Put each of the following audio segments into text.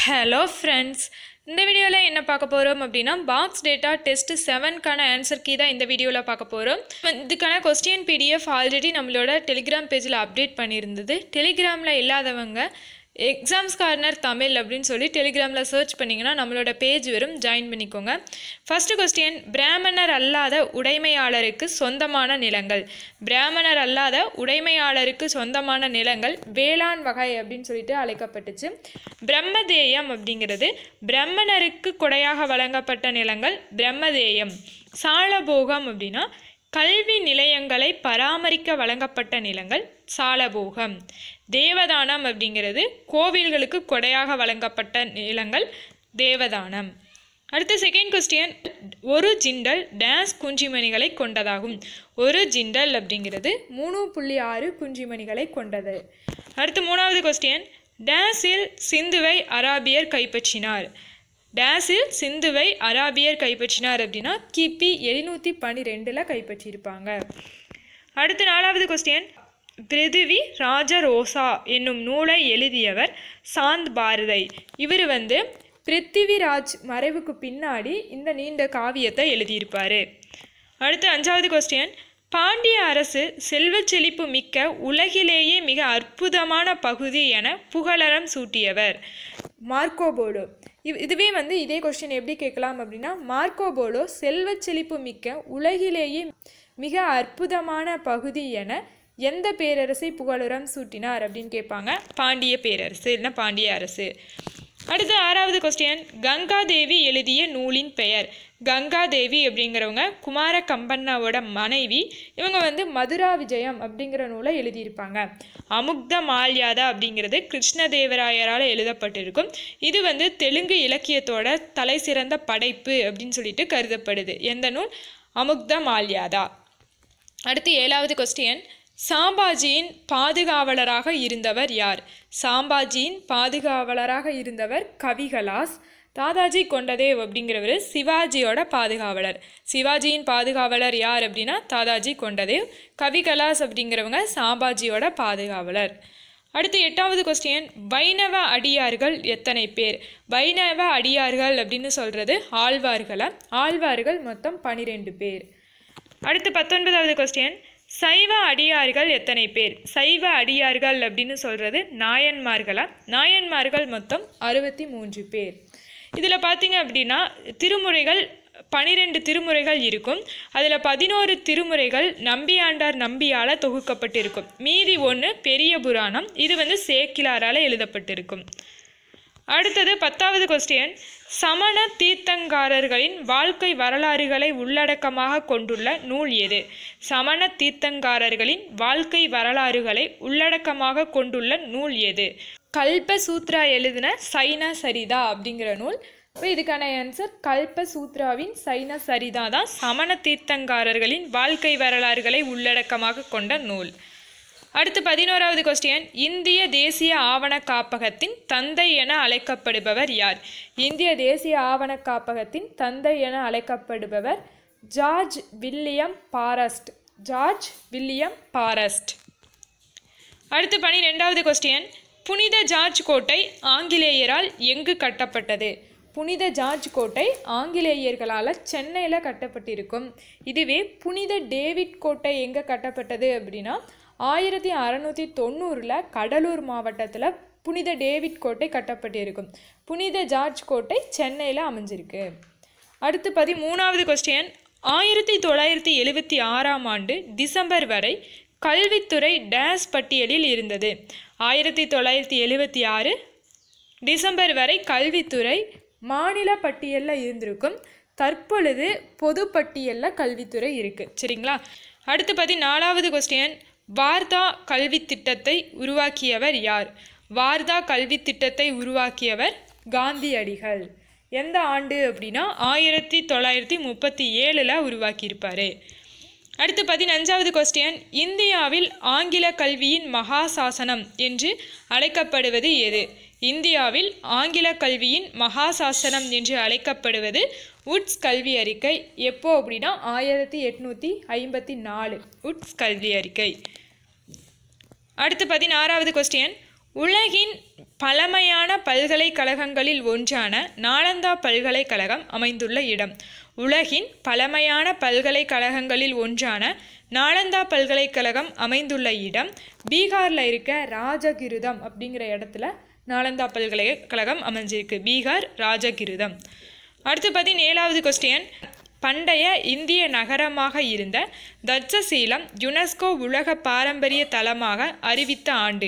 Hello friends, இந்த வீடியோல என்ன பார்க்க போறோம் அப்படினா பாக்ஸ் டேட்டா டெஸ்ட் 7 கான ஆன்சர் கீ தான் இந்த வீடியோல பார்க்க போறோம். இதுக்கான क्वेश्चन PDF ஆல்ரெடி நம்மளோட Telegram பேஜ்ல அப்டேட் பண்ணியிருந்தது. Telegramல இல்லாதவங்க எக்ஸாம்ஸ் கார்னர் தமிழ் அப்படினு சொல்லி Telegramல சர்ச் பண்ணீங்கனா நம்மளோட பேஜ் வரும், ஜாயின் பண்ணிக்கோங்க. ஃபர்ஸ்ட் क्वेश्चन, பிராமணர் அல்லாத உடைமையாளருக்கு சொந்தமான நிலங்கள். பிராமணர் அல்லாத உடைமையாளருக்கு சொந்தமான நிலங்கள் வேளாண் வகை அப்படினு சொல்லிட்டு அழைக்கப்பட்டுச்சு. பிரம்மதேயம் அப்படிங்கிறது பிராமணருக்கு கொடையாக வழங்கப்பட்ட நிலங்கள் பிரம்மதேயம். சாலபோகம் அப்படினா கல்வி நிலையங்களை பராமரிக்க வழங்கப்பட்ட நிலங்கள் சாலபோகம். தேவதானம் அப்படிங்கிறது கோவில்களுக்கு கொடையாக வழங்கப்பட்ட நிலங்கள் தேவதானம். அடுத்த செகண்ட் क्वेश्चन, ஒரு ஜிண்டல் டேஸ் குஞ்சிமணிகளை கொண்டதாகும். ஒரு ஜிண்டல் அப்படிங்கிறது 3.6 குஞ்சிமணிகளை கொண்டது. அடுத்து மூணாவது क्वेश्चन, டேஸில் சிந்துவை அராபியர் கைப்பற்றினார். டேஸில் சிந்துவை அராபியர் கைப்பற்றினார் அப்படின்னா கிபி 712 கைப்பற்றியிருப்பாங்க. அடுத்து நாலாவது क्वेश्चन, பிருதிவி ராஜரோசா என்னும் நூலை எழுதியவர் சாந்த் பாரதை. இவர் பிருத்திவிராஜ் மறைவுக்கு பின்னாடி இந்த நீண்ட காவியத்தை எழுதியிருப்பார். அடுத்து அஞ்சாவது क्वेश्चन, பாண்டிய அரசு செல்வ செழிப்பு மிக்க உலகிலேயே மிக அற்புதமான பகுதி என புகழறம் சூட்டியவர். மார்க்கோபோலோ. இதுவே இதே கொஸ்டின் எப்படி கேட்கலாம் அப்படின்னா, மார்க்கோபோலோ செல்வ செழிப்பு மிக்க உலகிலேயே மிக அற்புதமான பகுதி என எந்த பேரரசை புகழுரம் சூட்டினார் அப்படின்னு கேட்பாங்க. பாண்டிய பேரரசு இல்லைன்னா பாண்டிய அரசு. அடுத்து ஆறாவது क्वेश्चन, கங்காதேவி எழுதிய நூலின் பெயர். கங்காதேவி அப்படிங்கிறவங்க குமார கம்பண்ணாவோட மனைவி. இவங்க மதுரா விஜயம் அப்படிங்கிற நூலை எழுதியிருப்பாங்க. அமுக்த மால்யாதா அப்படிங்கிறது கிருஷ்ணதேவராயரால் எழுதப்பட்டிருக்கும். இது தெலுங்கு இலக்கியத்தோட தலை சிறந்த படைப்பு அப்படின்னு சொல்லிட்டு கருதப்படுது. எந்த நூல்? அமுக்த மால்யாதா. அடுத்து ஏழாவது क्वेश्चन, சாம்பாஜியின் பாதுகாவலராக இருந்தவர் யார்? சாம்பாஜியின் பாதுகாவலராக இருந்தவர் கவிகலாஸ். தாதாஜி கொண்டதேவ் அப்படிங்கிறவர் சிவாஜியோட பாதுகாவலர். சிவாஜியின் பாதுகாவலர் யார் அப்படின்னா தாதாஜி கொண்டதேவ். கவிகலாஸ் அப்படிங்கிறவங்க சாம்பாஜியோட பாதுகாவலர். அடுத்து எட்டாவது क्वेश्चन, வைணவ அடியார்கள் எத்தனை பேர்? வைணவ அடியார்கள் அப்படின்னு சொல்கிறது ஆழ்வார்களை. ஆழ்வார்கள் மொத்தம் 12 பேர். அடுத்து 19வது क्वेश्चन, சைவ அடியார்கள் எத்தனை பேர்? சைவ அடியார்கள் அப்படின்னு சொல்கிறது நாயன்மார்களா. நாயன்மார்கள் மொத்தம் 63 பேர். இதில் பார்த்தீங்க அப்படின்னா திருமுறைகள் 12 திருமுறைகள் இருக்கும். அதில் 11 திருமுறைகள் நம்பியாண்டார் நம்பியால் தொகுக்கப்பட்டிருக்கும். மீதி 1 பெரிய புராணம். இது சேக்கிலாரால் எழுதப்பட்டிருக்கும். அடுத்தது 10வது क्वेश्चन, சமண தீர்த்தங்காரர்களின் வாழ்க்கை வரலாறுகளை உள்ளடக்கமாக கொண்டுள்ள நூல் எது? சமண தீர்த்தங்காரர்களின் வாழ்க்கை வரலாறுகளை உள்ளடக்கமாக கொண்டுள்ள நூல் எது? கல்ப சூத்ரா எழுதின சைன சரிதா அப்படிங்கிற நூல். இப்போ இதுக்கான ஆன்சர் கல்ப சூத்ராவின் சைன சரிதா தான் சமண தீர்த்தங்காரர்களின் வாழ்க்கை வரலாறுகளை உள்ளடக்கமாக கொண்ட நூல். அடுத்து 11வது क्वेश्चन, இந்திய தேசிய ஆவண காப்பகத்தின் தந்தை என அழைக்கப்படுபவர் யார்? இந்திய தேசிய ஆவண காப்பகத்தின் தந்தை என அழைக்கப்படுபவர் George William Forrest. George William Forrest. அடுத்து 12வது क्वेश्चन, புனித ஜார்ஜ் கோட்டை ஆங்கிலேயரால் எங்கு கட்டப்பட்டது? புனித ஜார்ஜ் கோட்டை ஆங்கிலேயர்களால் சென்னையில் கட்டப்பட்டிருக்கும். இதுவே புனித டேவிட் கோட்டை எங்கே கட்டப்பட்டது அப்படின்னா 1690 கடலூர் மாவட்டத்தில் புனித டேவிட் கோட்டை கட்டப்பட்டிருக்கும். புனித ஜார்ஜ் கோட்டை சென்னையில் அமைஞ்சிருக்கு. அடுத்து 13வது क्वेश्चन, 1976ஆம் ஆண்டு டிசம்பர் வரை கல்வித்துறை டேஸ் பட்டியலில் இருந்தது. 1976 டிசம்பர் வரை கல்வித்துறை மாநில பட்டியலில் இருந்திருக்கும். தற்பொழுது பொது பட்டியலில் கல்வித்துறை இருக்குது. சரிங்களா? அடுத்து 14வது क्वेश्चन, வார்தா கல்வி திட்டத்தை உருவாக்கியவர் யார்? வார்தா கல்வி திட்டத்தை உருவாக்கியவர் காந்தியடிகள். எந்த ஆண்டு அப்படின்னா 1937 உருவாக்கியிருப்பார். அடுத்து 15வது क्वेश्चन, இந்தியாவில் ஆங்கில கல்வியின் மகா சாசனம் என்று அழைக்கப்படுவது எது? இந்தியாவில் ஆங்கில கல்வியின் மகா சாசனம் என்று அழைக்கப்படுவது உட்ஸ் கல்வி அறிக்கை. எப்போ அப்படின்னா 1854 உட்ஸ் கல்வி அறிக்கை. அடுத்து 16வது क्वेश्चन, உலகின் பழமையான பல்கலைக்கழகங்களில் ஒன்றான நாலந்தா பல்கலைக்கழகம் அமைந்துள்ள இடம். உலகின் பழமையான பல்கலைக்கழகங்களில் ஒன்றான நாலந்தா பல்கலைக்கழகம் அமைந்துள்ள இடம் பீகாரில் இருக்க ராஜகிருதம் அப்படிங்கிற இடத்துல நாலந்தா பல்கலைக்கழகம் அமைஞ்சிருக்கு. பீகார் ராஜகிருதம். அடுத்து 17வது கொஸ்டின். பண்டைய இந்திய நகரமாக இருந்த தட்சசீலம் யுனெஸ்கோ உலக பாரம்பரிய தலமாக அறிவித்த ஆண்டு.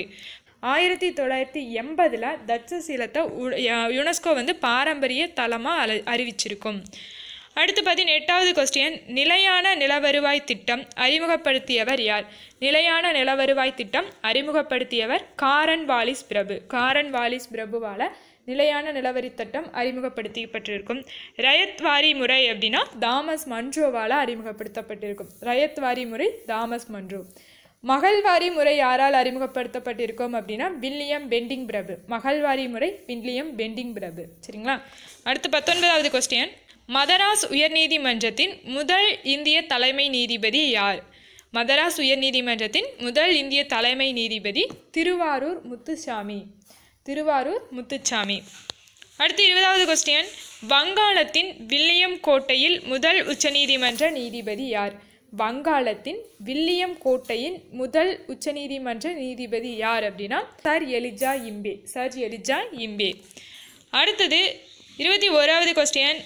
1980 தட்சசீலத்தை யுனெஸ்கோ பாரம்பரிய தலமாக அறிவிச்சிருக்கும். அடுத்து 18வது கொஸ்டின். நிலையான நிலவருவாய் திட்டம் அறிமுகப்படுத்தியவர் யார்? நிலையான நிலவருவாய் திட்டம் அறிமுகப்படுத்தியவர் காரன்வாலிஸ் பிரபு. காரன்வாலிஸ் பிரபுவால் நிலையான நிலவரி திட்டம் அறிமுகப்படுத்தப்பட்டிருக்கும். ரயத்வாரி முறை அப்படின்னா தாமஸ் மன்றோவால் அறிமுகப்படுத்தப்பட்டிருக்கும். ரயத்வாரி முறை தாமஸ் மன்றோ. மகள்வாரி முறை யாரால் அறிமுகப்படுத்தப்பட்டிருக்கும் அப்படின்னா வில்லியம் பெண்டிங் பிரபு. மகள்வாரி முறை வில்லியம் பெண்டிங் பிரபு. சரிங்களா? அடுத்து 19வது கொஸ்டின். மதராஸ் உயர்நீதிமன்றத்தின் முதல் இந்திய தலைமை நீதிபதி யார்? மதராஸ் உயர்நீதிமன்றத்தின் முதல் இந்திய தலைமை நீதிபதி திருவாரூர் முத்துசாமி. திருவாரூர் முத்துசாமி. அடுத்து 20வது கொஸ்டின். வங்காளத்தின் வில்லியம் கோட்டையில் முதல் உச்சநீதிமன்ற நீதிபதி யார்? வங்காளத்தின் வில்லியம் கோட்டையின் முதல் உச்சநீதிமன்ற நீதிபதி யார் அப்படின்னா sir Elijah Impey. Sir Elijah Impey. அடுத்தது 21வது கொஸ்டின்.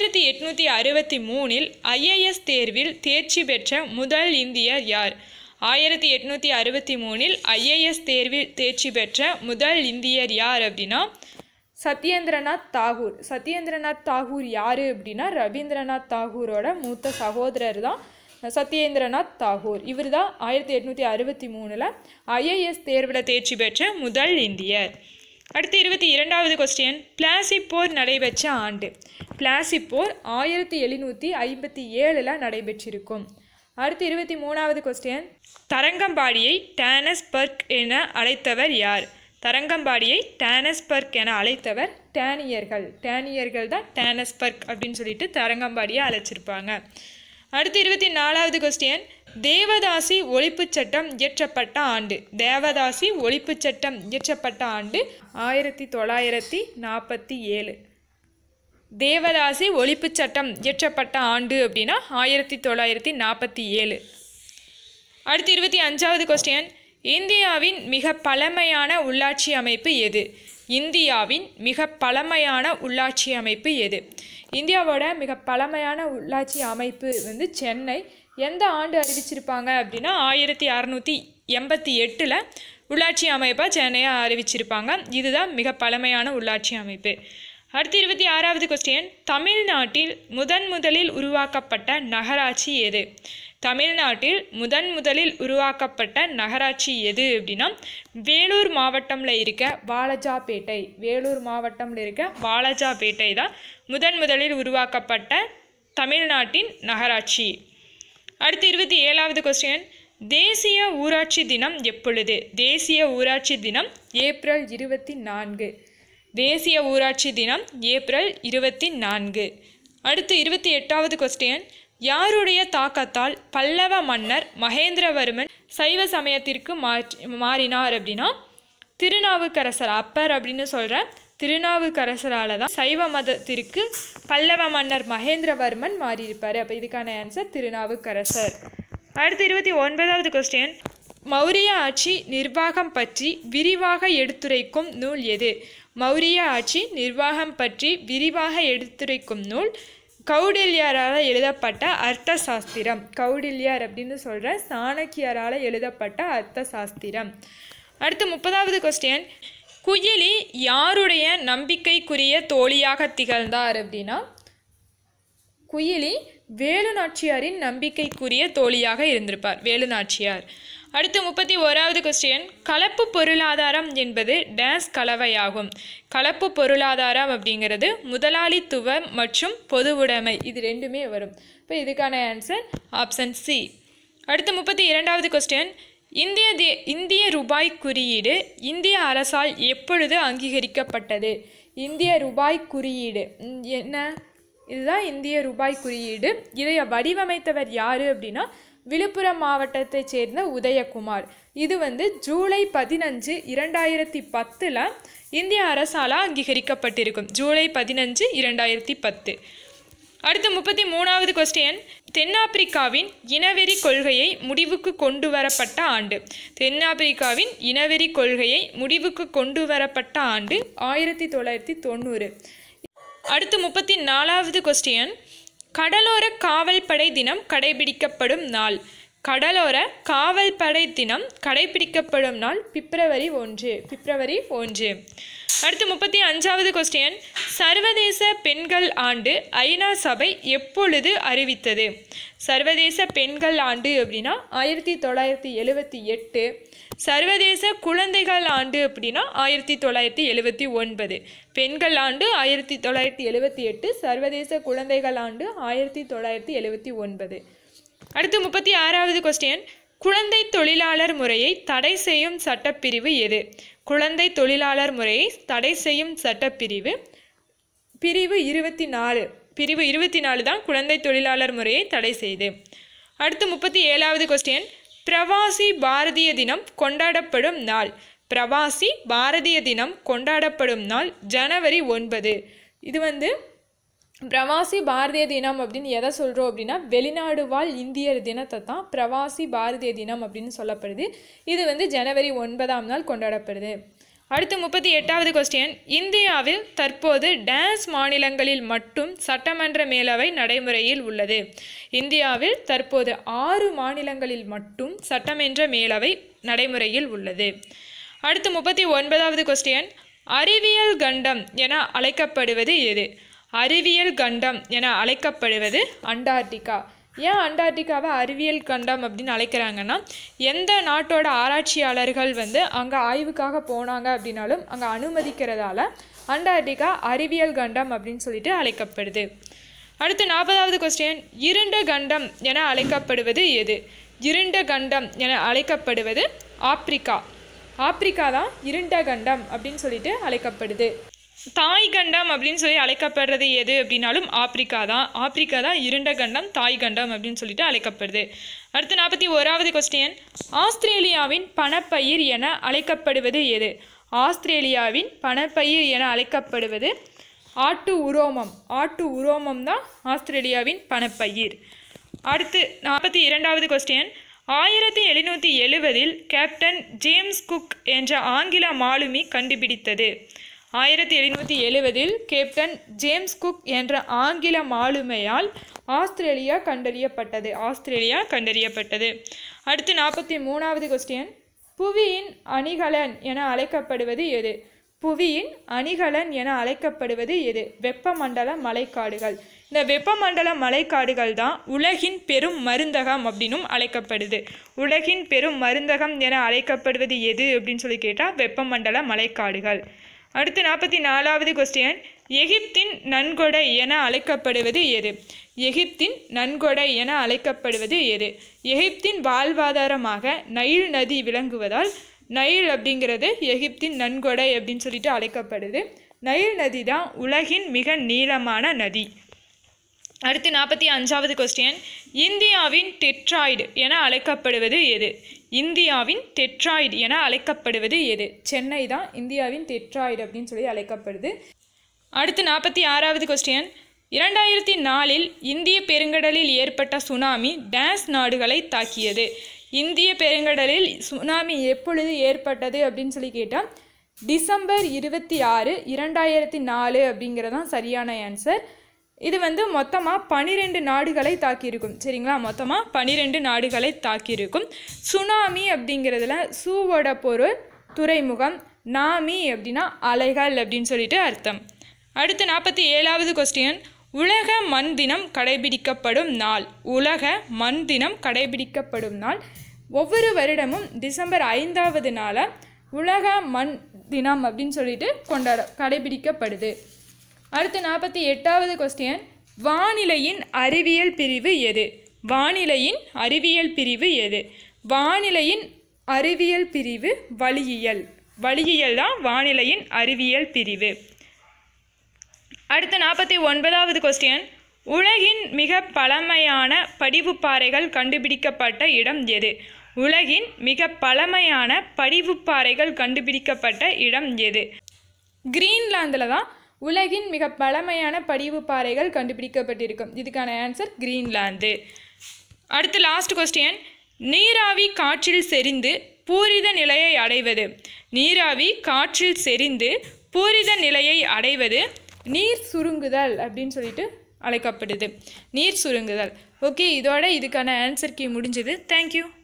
1863 IAS தேர்வில் தேர்ச்சி பெற்ற முதல் இந்தியர் யார்? 1863 IAS தேர்வில் தேர்ச்சி பெற்ற முதல் இந்தியர் யார் அப்படின்னா சத்யேந்திரநாத் தாகூர். சத்யேந்திரநாத் தாகூர் யார் அப்படின்னா ரவீந்திரநாத் தாகூரோட மூத்த சகோதரர் தான் சத்யேந்திரநாத் தாகூர். இவர் தான் 1863 IAS தேர்வில் தேர்ச்சி பெற்ற முதல் இந்தியர். அடுத்து 22வது கொஸ்டின். பிளாசி போர் நடைபெற்ற ஆண்டு. பிளாசி போர் 1757 நடைபெற்றிருக்கும். அடுத்து 23வது கொஸ்டின். தரங்கம்பாடியை டானஸ்பர்க் என அழைத்தவர் யார்? தரங்கம்பாடியை டானஸ்பர்க் என அழைத்தவர் டேனியர்கள். டேனியர்கள் தான் டானஸ்பர்க் அப்படின்னு சொல்லிட்டு தரங்கம்பாடியை அழைச்சிருப்பாங்க. அடுத்து 24வது கொஸ்டின். தேவதாசி ஒழிப்புச் சட்டம் இயற்றப்பட்ட ஆண்டு. தேவதாசி ஒழிப்புச் சட்டம் இயற்றப்பட்ட ஆண்டு 1947. தேவதாசி ஒழிப்புச் சட்டம் இயற்றப்பட்ட ஆண்டு அப்படின்னா 1947. அடுத்து 25வது கொஸ்டின். இந்தியாவின் மிக பழமையான உள்ளாட்சி அமைப்பு எது? இந்தியாவின் மிக பழமையான உள்ளாட்சி அமைப்பு எது? இந்தியாவோட மிக பழமையான உள்ளாட்சி அமைப்பு சென்னை. எந்த ஆண்டு அறிவிச்சிருப்பாங்க அப்படின்னா 1688 உள்ளாட்சி அமைப்பாக சென்னையை அறிவிச்சிருப்பாங்க. இதுதான் மிக பழமையான உள்ளாட்சி அமைப்பு. அடுத்து 26வது கொஸ்டின். தமிழ்நாட்டில் முதலில் உருவாக்கப்பட்ட நகராட்சி எது? தமிழ்நாட்டில் முதலில் உருவாக்கப்பட்ட நகராட்சி எது அப்படின்னா வேலூர் மாவட்டம்ல இருக்க வாலஜாபேட்டை. வேலூர் மாவட்டம்ல இருக்க வாலஜாபேட்டை தான் முதலில் உருவாக்கப்பட்ட தமிழ்நாட்டின் நகராட்சி. அடுத்து 27வது கொஸ்டின். தேசிய ஊராட்சி தினம் எப்பொழுது? தேசிய ஊராட்சி தினம் ஏப்ரல் 24. தேசிய ஊராட்சி தினம் ஏப்ரல் 24. அடுத்து 28வது கொஸ்டின். யாருடைய தாக்கத்தால் பல்லவ மன்னர் மகேந்திரவர்மன் சைவ சமயத்திற்கு மாறினார் அப்படின்னா திருநாவுக்கரசர். அப்பர் அப்படின்னு சொல்கிற திருநாவுக்கரசரால் தான் சைவ மதத்திற்கு பல்லவ மன்னர் மகேந்திரவர்மன் மாறியிருப்பார். அப்போ இதுக்கான ஆன்சர் திருநாவுக்கரசர். அடுத்து 29வது கொஸ்டின். மௌரிய ஆட்சி நிர்வாகம் பற்றி விரிவாக எடுத்துரைக்கும் நூல் எது? மௌரிய ஆட்சி நிர்வாகம் பற்றி விரிவாக எடுத்துரைக்கும் நூல் கௌடில்யரால் எழுதப்பட்ட அர்த்த சாஸ்திரம். கௌடில்யர் அப்படின்னு சொல்கிற சாணக்கியரால் எழுதப்பட்ட அர்த்த சாஸ்திரம். அடுத்து 30வது கொஸ்டின். குயிலி யாருடைய நம்பிக்கைக்குரிய தோழியாக திகழ்ந்தார் அப்படின்னா குயிலி வேலுநாச்சியாரின் நம்பிக்கைக்குரிய தோழியாக இருந்திருப்பார். வேலுநாச்சியார். அடுத்து 31வது கொஸ்டின். கலப்பு பொருளாதாரம் என்பது டேஸ் கலவையாகும். கலப்பு பொருளாதாரம் அப்படிங்கிறது முதலாளித்துவம் மற்றும் பொது உடைமை, இது ரெண்டுமே வரும். இப்போ இதுக்கான ஆன்சர் ஆப்ஷன் சி. அடுத்து 32வது கொஸ்டின். இந்திய ரூபாய் குறியீடு இந்திய அரசால் எப்பொழுது அங்கீகரிக்கப்பட்டது? இந்திய ரூபாய் குறியீடு என்ன? இதுதான் இந்திய ரூபாய் குறியீடு. இதை வடிவமைத்தவர் யார் அப்படின்னா விழுப்புரம் மாவட்டத்தைச் சேர்ந்த உதயகுமார். இது வந்து ஜூலை 15, 2010 இந்திய அரசால் அங்கீகரிக்கப்பட்டிருக்கும். ஜூலை 15, 2010. அடுத்து 33வது கொஸ்டின். தென்னாப்பிரிக்காவின் இனவெறி கொள்கையை முடிவுக்கு கொண்டு வரப்பட்ட ஆண்டு. தென்னாப்பிரிக்காவின் இனவெறி கொள்கையை முடிவுக்கு கொண்டு வரப்பட்ட ஆண்டு 1990. அடுத்து 34வது கொஸ்டின். கடலோர காவல்படை தினம் கடைபிடிக்கப்படும் நாள். கடலோர காவல்படை தினம் கடைபிடிக்கப்படும் நாள் பிப்ரவரி 1. அடுத்து 35வது கொஸ்டின். சர்வதேச பெண்கள் ஆண்டு ஐநா சபை எப்பொழுது அறிவித்தது? சர்வதேச பெண்கள் ஆண்டு அப்படின்னா 1978. சர்வதேச குழந்தைகள் ஆண்டு அப்படின்னா 1979. பெண்கள் ஆண்டு 1978, சர்வதேச குழந்தைகள் ஆண்டு 1979. அடுத்து 36வது கொஸ்டின். குழந்தை தொழிலாளர் முறையை தடை செய்யும் சட்டப்பிரிவு எது? குழந்தை தொழிலாளர் முறையை தடை செய்யும் சட்டப்பிரிவு பிரிவு 24. பிரிவு 24 தான் குழந்தை தொழிலாளர் முறையை தடை செய்து. அடுத்து 37வது கொஸ்டின். பிரவாசி பாரதிய தினம் கொண்டாடப்படும் நாள். பிரவாசி பாரதிய தினம் கொண்டாடப்படும் நாள் ஜனவரி 9. இது வந்து பிரவாசி பாரதிய தினம் அப்படின்னு எதை சொல்கிறோம் அப்படின்னா வெளிநாடு வாழ் இந்தியர் தினத்தை தான் பிரவாசி பாரதிய தினம் அப்படின்னு சொல்லப்படுது. இது வந்து ஜனவரி 9 கொண்டாடப்படுது. அடுத்து 38வது கொஸ்டின். இந்தியாவில் தற்போது டான்ஸ் மாநிலங்களில் மட்டும் சட்டமன்ற மேலவை நடைமுறையில் உள்ளது. இந்தியாவில் தற்போது 6 மாநிலங்களில் மட்டும் சட்டமன்ற மேலவை நடைமுறையில் உள்ளது. அடுத்து 39வது கொஸ்டின். அறிவியல் கண்டம் என அழைக்கப்படுவது எது? அறிவியல் கண்டம் என அழைக்கப்படுவது அண்டார்டிகா. ஏன் அண்டார்டிகாவை அறிவியல் கண்டம் அப்படின்னு அழைக்கிறாங்கன்னா, எந்த நாட்டோட ஆராய்ச்சியாளர்கள் வந்து அங்கே ஆய்வுக்காக போனாங்க அப்படின்னாலும் அங்கே அனுமதிக்கிறதால அண்டார்டிகா அறிவியல் கண்டம் அப்படின்னு சொல்லிட்டு அழைக்கப்படுது. அடுத்து 40வது கொஸ்டின். இருண்ட கண்டம் என அழைக்கப்படுவது எது? இருண்ட கண்டம் என அழைக்கப்படுவது ஆப்பிரிக்கா. ஆப்பிரிக்கா தான் இருண்ட கண்டம் அப்படின்னு சொல்லிட்டு அழைக்கப்படுது. தாய் கண்டம் அப்படின்னு சொல்லி அழைக்கப்படுறது எது அப்படின்னாலும் ஆப்பிரிக்கா தான். ஆப்பிரிக்கா தான் இருண்ட கண்டம், தாய் கண்டம் அப்படின்னு சொல்லிட்டு அழைக்கப்படுது. அடுத்து 41வது கொஸ்டின். ஆஸ்திரேலியாவின் பணப்பயிர் என அழைக்கப்படுவது எது? ஆஸ்திரேலியாவின் பணப்பயிர் என அழைக்கப்படுவது ஆட்டு உரோமம். ஆட்டு உரோமம் தான் ஆஸ்திரேலியாவின் பணப்பயிர். அடுத்து 42வது கொஸ்டின். 1770 கேப்டன் ஜேம்ஸ் குக் என்ற ஆங்கில மாலுமி கண்டுபிடித்தது. 1770 கேப்டன் ஜேம்ஸ் குக் என்ற ஆங்கில மாலுமியால் ஆஸ்திரேலியா கண்டறியப்பட்டது. அடுத்து 43வது கொஸ்டின். புவியின் அணிகலன் என அழைக்கப்படுவது எது? புவியின் அணிகலன் என அழைக்கப்படுவது எது? வெப்பமண்டல மலைக்காடுகள். இந்த வெப்பமண்டல மலைக்காடுகள் தான் உலகின் பெரும் மருந்தகம் அப்படின்னும் அழைக்கப்படுது. உலகின் பெரும் மருந்தகம் என அழைக்கப்படுவது எது அப்படின்னு சொல்லி கேட்டால் வெப்பமண்டல மலைக்காடுகள். அடுத்து 44வது கொஸ்டின். எகிப்தின் நன்கொடை என அழைக்கப்படுவது எது? எகிப்தின் நன்கொடை என அழைக்கப்படுவது எது? எகிப்தின் வாழ்வாதாரமாக நைல் நதி விளங்குவதால் நைல் அப்படிங்கிறது எகிப்தின் நன்கொடை அப்படின்னு சொல்லிட்டு அழைக்கப்படுது. நைல் நதி தான் உலகின் மிக நீளமான நதி. அடுத்து 45வது கொஸ்டின். இந்தியாவின் டெட்ராய்டு என அழைக்கப்படுவது எது? இந்தியாவின் டெட்ராய்டு என அழைக்கப்படுவது எது? சென்னை தான் இந்தியாவின் டெட்ராய்டு அப்படின்னு சொல்லி அழைக்கப்படுது. அடுத்து 46வது கொஸ்டின். 2004 இந்திய பெருங்கடலில் ஏற்பட்ட சுனாமி டான்ஸ் நாடுகளை தாக்கியது. இந்திய பெருங்கடலில் சுனாமி எப்பொழுது ஏற்பட்டது அப்படின்னு சொல்லி கேட்டால் டிசம்பர் 26, 2004 அப்படிங்கிறதான் சரியான ஆன்சர். இது வந்து மொத்தமாக 12 நாடுகளை தாக்கியிருக்கும். சரிங்களா, மொத்தமாக 12 நாடுகளை தாக்கியிருக்கும். சுனாமி அப்படிங்கிறதுல சூவோட பொருள் துறைமுகம், நாமி அப்படின்னா அலைகள் அப்படின்னு சொல்லிட்டு அர்த்தம். அடுத்து 47வது கொஸ்டின். உலக மண் தினம் கடைபிடிக்கப்படும் நாள். உலக மண் தினம் கடைபிடிக்கப்படும் நாள் ஒவ்வொரு வருடமும் டிசம்பர் 5வது நாளாக உலக மண் தினம் அப்படின்னு சொல்லிட்டு கடைபிடிக்கப்படுது. அடுத்து 48வது கொஸ்டின். வானிலையின் அறிவியல் பிரிவு எது? வானிலையின் அறிவியல் பிரிவு எது? வானிலையின் அறிவியல் பிரிவு வளியியல். வளியியல் தான் வானிலையின் அறிவியல் பிரிவு. அடுத்து 49வது கொஸ்டின். உலகின் மிக பழமையான படிவுப்பாறைகள் கண்டுபிடிக்கப்பட்ட இடம் எது? உலகின் மிக பழமையான படிவுப்பாறைகள் கண்டுபிடிக்கப்பட்ட இடம் எது? கிரீன்லாந்தில் தான் உலகின் மிக பழமையான படிவுப்பாறைகள் கண்டுபிடிக்கப்பட்டிருக்கும். இதுக்கான ஆன்சர் கிரீன்லாந்து. அடுத்து லாஸ்ட் கொஸ்டின். நீராவி காற்றில் செறிந்து பூரித நிலையை அடைவது. நீராவி காற்றில் செறிந்து பூரித நிலையை அடைவது நீர் சுருங்குதல் அப்படின்னு சொல்லிட்டு அழைக்கப்படுது. நீர் சுருங்குதல். ஓகே, இதோட இதுக்கான ஆன்சர் கீ முடிஞ்சது. தேங்க்யூ.